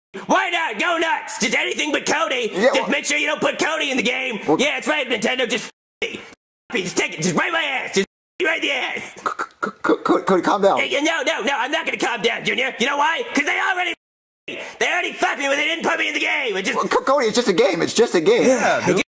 Why not? Go nuts! Just anything but Cody. Yeah, just make sure you don't put Cody in the game. Well, yeah, that's right, Nintendo. Just me. Just take it. Just right my ass. Just right the ass. Cody, calm down. No, I'm not gonna calm down, Junior. You know why? Because they already fucked me when they didn't put me in the game. It just... Cody, it's just a game. It's just a game. Yeah, dude.